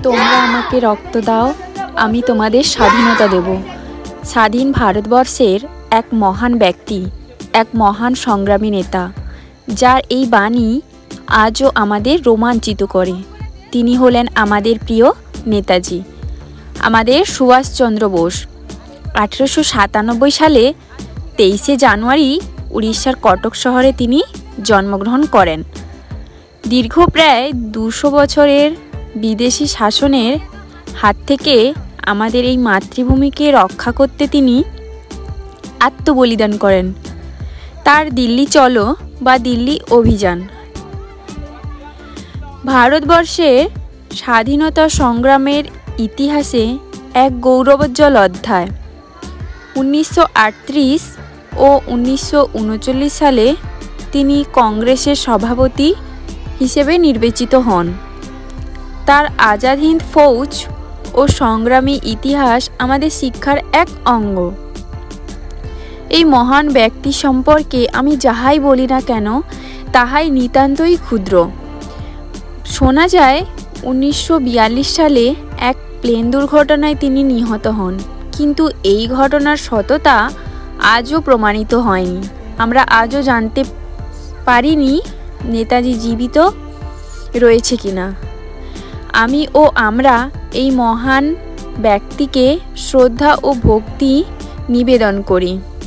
তোমরা আমাকে রক্ত দাও, আমি তোমাদের স্বাধীনতা দেব। স্বাধীন ভারতবর্ষের এক মহান ব্যক্তি, এক মহান সংগ্রামী নেতা, যার এই বাণী আজও আমাদের রোমাঞ্চিত করে। তিনি হলেন আমাদের প্রিয় নেতাজি, আমাদের সুভাষচন্দ্র বোস। 1897 সালে 23শে জানুয়ারি উড়িষ্যার কটক শহরে তিনি জন্মগ্রহণ করেন। দীর্ঘ প্রায় 200 বছরের বিদেশি শাসনের হাত থেকে আমাদের এই মাতৃভূমিকে রক্ষা করতে তিনি আত্মবলিদান করেন। তার দিল্লি চলো বা দিল্লি অভিযান ভারতবর্ষের স্বাধীনতা সংগ্রামের ইতিহাসে এক গৌরবোজ্জ্বল অধ্যায়। 1938 ও 1939 সালে তিনি কংগ্রেসের সভাপতি হিসেবে নির্বাচিত হন। তার আজাদ হিন্দ ফৌজ ও সংগ্রামী ইতিহাস আমাদের শিক্ষার এক অঙ্গ। এই মহান ব্যক্তি সম্পর্কে আমি যাহাই বলি না কেন তাহাই নিতান্তই ক্ষুদ্র। শোনা যায় 1942 সালে এক প্লেন দুর্ঘটনায় তিনি নিহত হন, কিন্তু এই ঘটনার সততা আজও প্রমাণিত হয়নি। আমরা আজও জানতে পারিনি নেতাজি জীবিত রয়েছে কিনা। আমি ও আমরা এই মহান ব্যক্তিকে শ্রদ্ধা ও ভক্তি নিবেদন করি।